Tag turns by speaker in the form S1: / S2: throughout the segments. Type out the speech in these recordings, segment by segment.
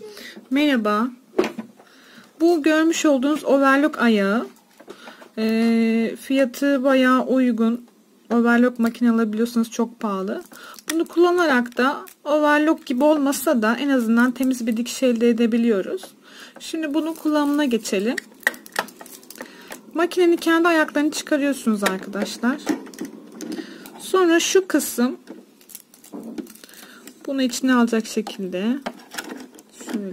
S1: Merhaba. Bu görmüş olduğunuz overlock ayağı. Fiyatı bayağı uygun. Overlock makine alabiliyorsanız çok pahalı. Bunu kullanarak da overlock gibi olmasa da en azından temiz bir dikiş elde edebiliyoruz. Şimdi bunun kullanımına geçelim. Makinenin kendi ayaklarını çıkarıyorsunuz arkadaşlar. Sonra şu kısım bunu içine alacak şekilde şöyle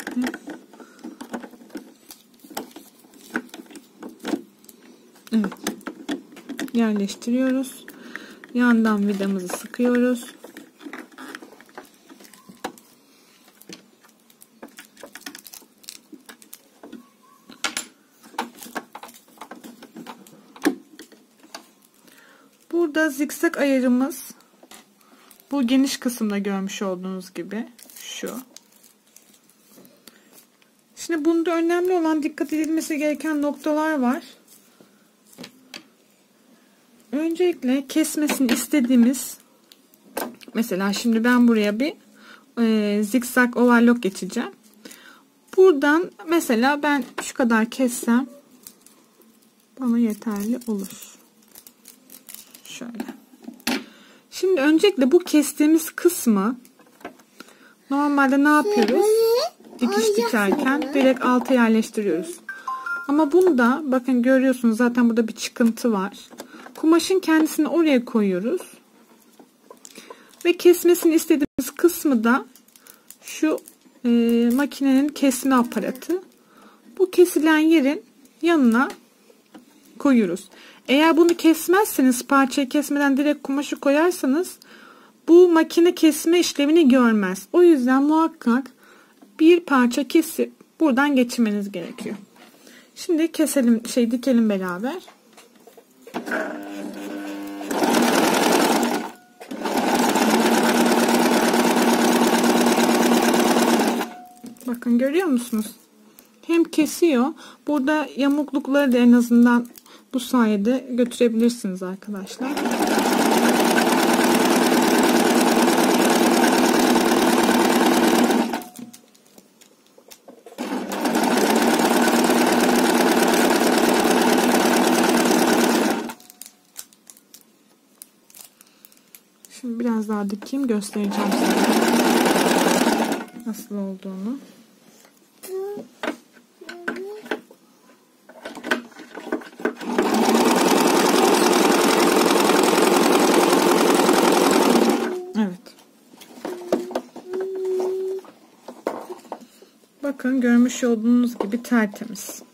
S1: evet yerleştiriyoruz. Yandan vidamızı sıkıyoruz. Burada zikzak ayarımız bu geniş kısımda görmüş olduğunuz gibi şu. Şimdi bunda önemli olan dikkat edilmesi gereken noktalar var. Öncelikle kesmesini istediğimiz, mesela şimdi ben buraya bir zikzak overlock geçeceğim. Buradan mesela ben şu kadar kessem bana yeterli olur. Şöyle. Şimdi öncelikle bu kestiğimiz kısmı normalde ne yapıyoruz? Dikiş dikerken direkt alta yerleştiriyoruz. Ama bunda bakın görüyorsunuz zaten burada bir çıkıntı var. Kumaşın kendisini oraya koyuyoruz. Ve kesmesini istediğimiz kısmı da şu makinenin kesme aparatı. Bu kesilen yerin yanına koyuyoruz. Eğer bunu kesmezseniz, parçayı kesmeden direkt kumaşı koyarsanız bu makine kesme işlemini görmez. O yüzden muhakkak bir parça kesip buradan geçirmeniz gerekiyor. Şimdi keselim, dikelim beraber. Bakın görüyor musunuz? Hem kesiyor. Burada yamuklukları da en azından bu sayede götürebilirsiniz arkadaşlar. Şimdi biraz daha dikeyim, göstereceğim size nasıl olduğunu. Evet. Bakın görmüş olduğunuz gibi tertemiz.